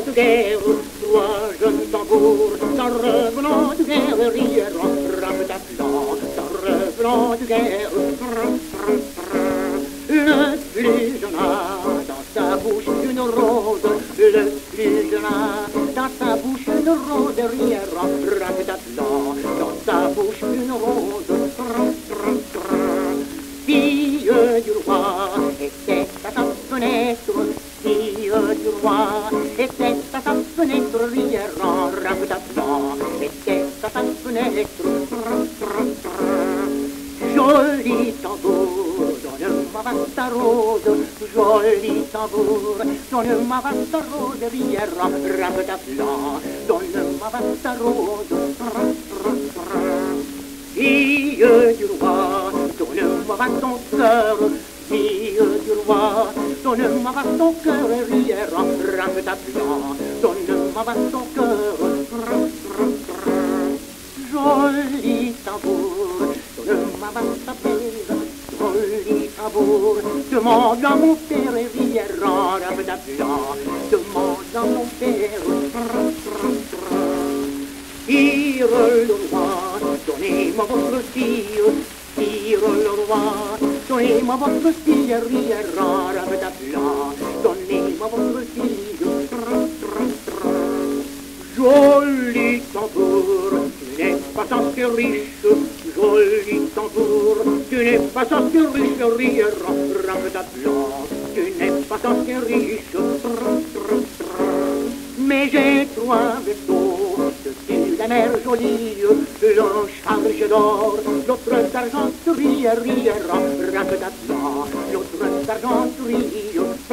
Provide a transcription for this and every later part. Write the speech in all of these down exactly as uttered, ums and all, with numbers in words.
de guerre, trois jeunes tambours, s'en revenant de guerre, rieront, ram-ta-plan, s'en revenant de guerre. Le plus jeune a dans sa bouche une rose, le plus jeune a dans sa bouche une rose, rieront, ram-ta-plan, dans sa bouche une rose. Fille du roi était à sa fenêtre, fille du roi était à sa fenêtre, rieront, ram-ta-plan, était à sa fenêtre. Jolie tambour, donne-moi vaste rose, jolie tambour, donne-moi vaste rose, rieront, ram-ta-plan, donne-moi vaste rose. Fille du roi, donne-moi vaste ton cœur, fille du roi, donne-moi vaste ton cœur, rieront, ram-ta-plan, donne-moi vaste ton cœur. Jolie tambour, donne-moi vaste père, jolie tambour, demande à mon père, rieront, ram-ta-plan, demande à mon père. Tire le roi, donnez-moi votre fille, tire le roi, donnez-moi votre fille, rieront, ram-ta-plan, donnez-moi votre fille. Jolie tambour, tu n'es pas assez riche, jolie tambour, tu n'es pas assez riche, rieront, ram-ta-plan, tu n'es pas assez riche. Mais j'ai trois vaisseaux dessus la mer Jolie, l'un chargé d'or, l'autre d'argenterie, rieront, ram-ta-plan, l'autre d'argenterie.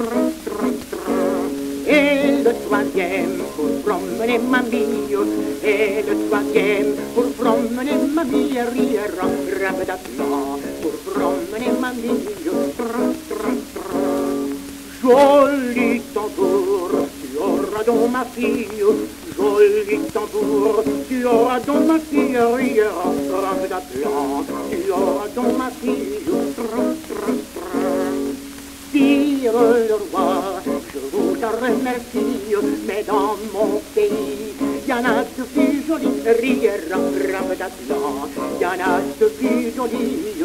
Et le troisième pour promener mamie, et le troisième pour promener mamie, rieront, ram-ta-plan, pour promener mamie. Jolie tambour, tu auras dans ma fille, jolie tambour, tu auras dans ma fille, rieront, ram-ta-plan, tu auras dans ma fille. Sire le roi, je vous en remercie, mais dans mon pays, y en a de plus jolies, rieront, ram-ta-plan, y en a de plus jolies.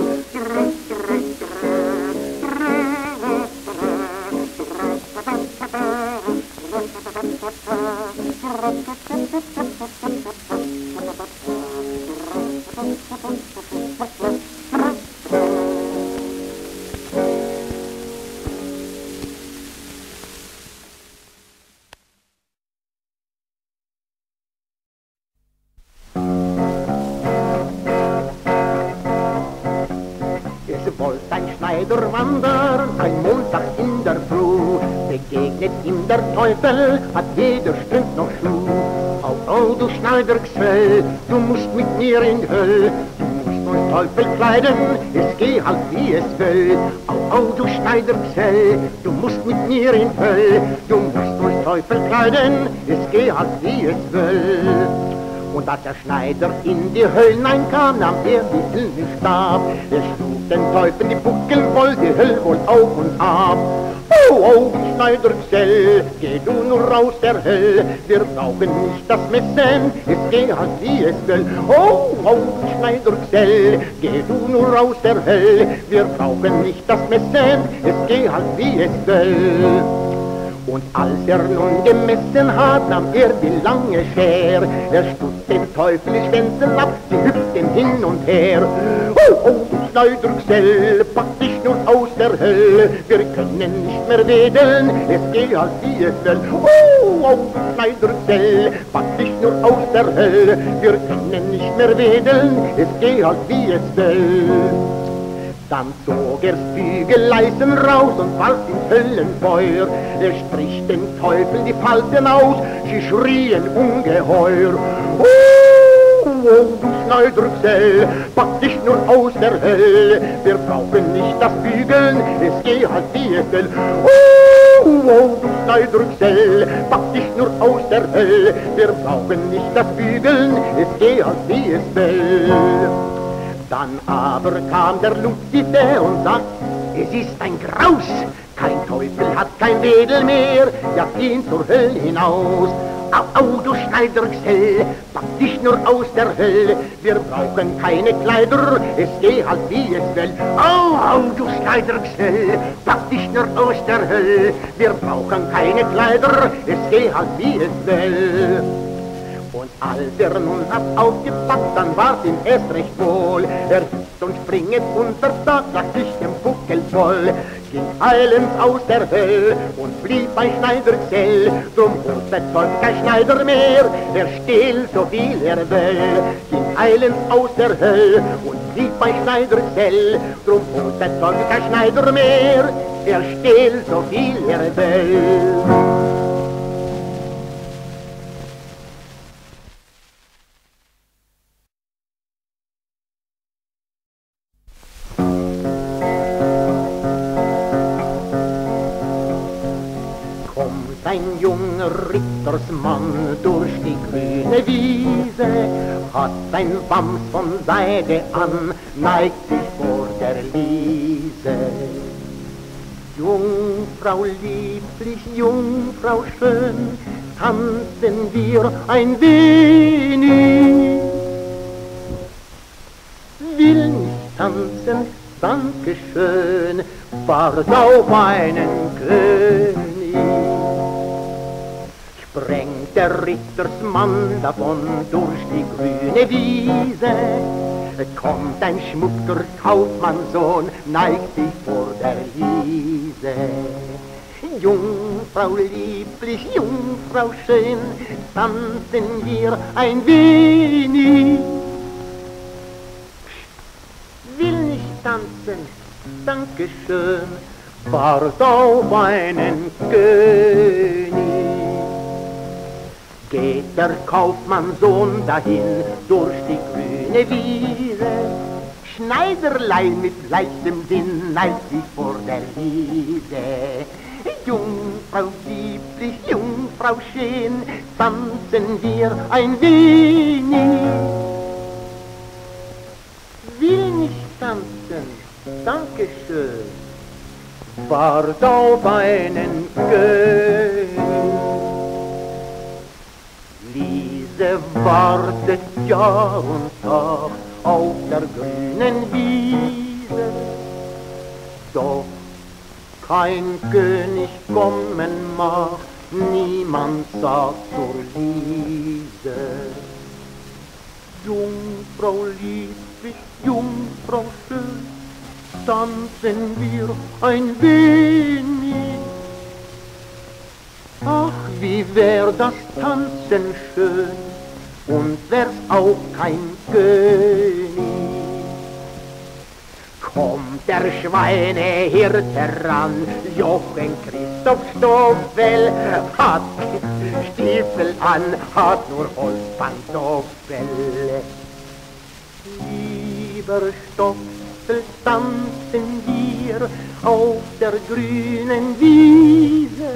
Ein Schneider wandert, ein Montag in der Früh, begegnet ihm der Teufel, hat weder Strümpf noch Schuh. Au, au, du Schneidergesell, du musst mit mir in die Hölle, du musst euch Teufel kleiden, es geh halt wie es will. Au, au, du Schneidergesell, du musst mit mir in die Hölle, du musst euch Teufel kleiden, es geh halt wie es will. Und als der Schneider in die Hölle einkam, nahm er die Hüllenstab. Er schlug den Teufel die Buckel voll, die Hölle wohl auf und ab. Oh, oh, Schneidergesell, geh du nur raus der Hölle, wir brauchen nicht das Messen, es geh halt wie es will. Oh, oh, Schneidergesell, geh du nur raus der Hölle, wir brauchen nicht das Messen, es geh halt wie es will. Und als er nun gemessen hat, nahm er die lange Schere. Er stutzt den Teufel die Schwänzel ab, sie hüpften hin und her. Oh, oh, du Schneidergesell, pack dich nur aus der Hölle, wir können nicht mehr wedeln, es geht halt wie es will. Oh, oh, du Schneidergesell, pack dich nur aus der Hölle, wir können nicht mehr wedeln, es geht halt wie es will. Dann zog er's Bügeleisen raus und warf ins Höllenfeuer. Er strich den Teufel die Falten aus, sie schrien ungeheuer. Oh, oh, du Schneidergesell, pack dich nur aus der Hölle, wir brauchen nicht das Bügeln, es geht halt wie es will. Oh, oh, du Schneidergesell, pack dich nur aus der Hölle, wir brauchen nicht das Bügeln, es geht halt wie es will. Dann aber kam der Luzifer und sagt, es ist ein Graus, kein Teufel Teufel hat kein Wedel mehr, jagt ihn zur Hölle hinaus. Au, au, du Schneidergesell, pack dich nur aus der Hölle, wir brauchen keine Kleider, es geht halt wie es will. Au, au, du Schneidergesell, pack dich nur aus der Hölle, wir brauchen keine Kleider, es geht halt wie es will. Und als er nun hat aufgepackt, dann war's ihm erst recht wohl. Er hüpft und springet unter Tag, lag sich dem Buckel voll. Ging eilends aus der Hölle und blieb bei Schneidergesell. Drum bezeugt kein Schneider mehr, er stiehlt so viel er will. Ging eilends aus der Hölle und blieb bei Schneidergesell. Drum bezeugt kein Schneider mehr, er stiehlt so viel er will. Ein junger Rittersmann durch die grüne Wiese, hat ein Wams von Seide an, neigt sich vor der Liese. Jungfrau lieblich, Jungfrau schön, tanzen wir ein wenig. Will nicht tanzen, danke schön, wart auf einen König. Sprengt der Rittersmann davon durch die grüne Wiese, kommt ein schmucker Kaufmannssohn, neigt sich vor der Liese. Jungfrau lieblich, Jungfrau schön, tanzen wir ein wenig. Will nicht tanzen, danke schön, wart auf einen König. Geht der Kaufmannssohn dahin durch die grüne Wiese, Schneiderlein mit leichtem Sinn neigt sich vor der Liese. Jungfrau lieblich, Jungfrau schön, tanzen wir ein wenig. Will nicht tanzen, danke schön, wart auf einen König. Liese wartet Jahr und Tag auf der grünen Wiese, doch kein König kommen mag, niemand sagt zur Liese. Jungfrau lieblich, Jungfrau schön, tanzen wir ein wenig. Ach, wie wär das Tanzen schön, und wär's auch kein König. Kommt der Schweinehirt heran, Jochen Christoph Stoffel, hat Stiefel an, hat nur Holzpantoffel. Lieber Stoffel, tanzen wir auf der grünen Wiese.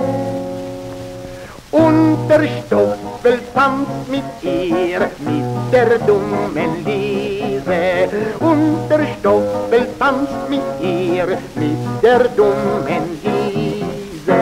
Und der Stoffel tanzt mit ihr, mit der dummen Liese. Und der Stoffel tanzt mit ihr, mit der dummen Liese.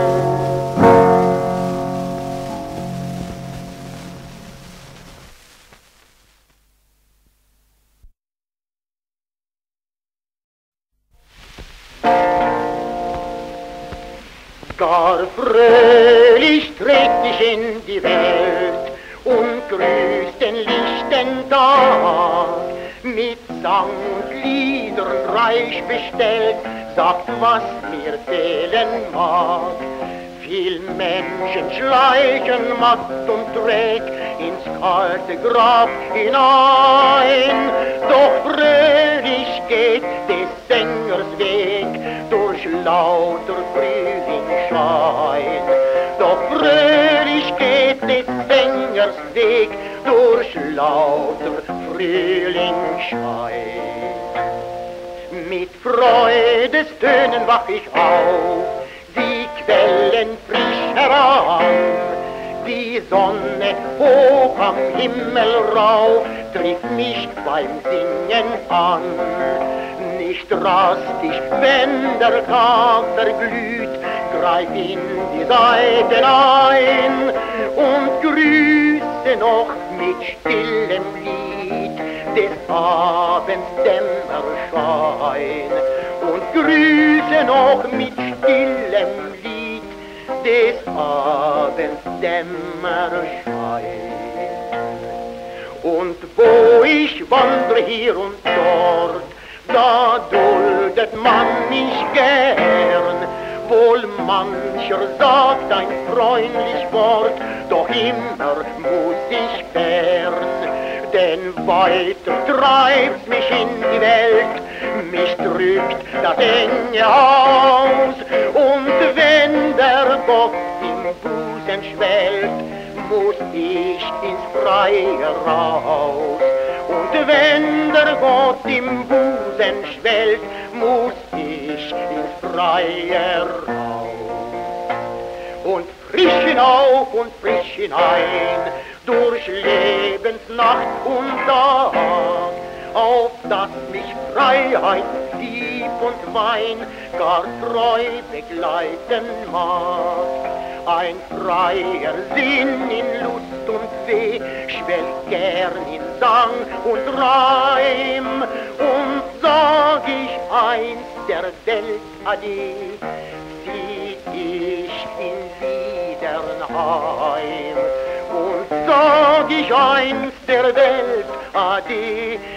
Gar fröhlich tret ich in die Welt und grüßt den lichten Tag. Mit Sang und Liedern reich bestellt, sagt, was mir fehlen mag. Viel Menschen schleichen matt und träg ins kalte Grab hinein. Doch fröhlich geht des Sängers Weg durch lauter Frühlingsschein. Doch fröhlich geht des Sängers Weg durch lauter Frühlingsschein. Mit Freudestönen wach ich auf, die Quellen frisch heran. Die Sonne hoch am Himmelrau trifft mich beim Singen an. Nicht rastisch, wenn der Tag verglüht, greif in die Seiten ein und grüße noch mit stillem Lied des Abends Dämmerschein und grüße noch mit stillem Lied des Abends Dämmerschein. Und wo ich wandre hier und dort, da duldet man mich gern. Wohl mancher sagt ein freundlich Wort, doch immer muss ich fern. Denn weiter treibt's mich in die Welt, mich drückt das enge Haus. Und wenn der Gott im Busen schwellt, muss ich ins Freie raus. Und wenn der Gott im Busen schwellt, muss ich ins Freie raus. Und frisch hinauf und frisch hinein, durch Lebensnacht und Tag, auf dass mich Freiheit, Lieb und Wein gar treu begleiten mag. Ein freier Sinn in Lust und Weh schwelgt gern in Sang und Reim. Und sag ich einst der Welt Ade, zieh ich in Wiedernheim. Und sag ich einst der Welt Ade,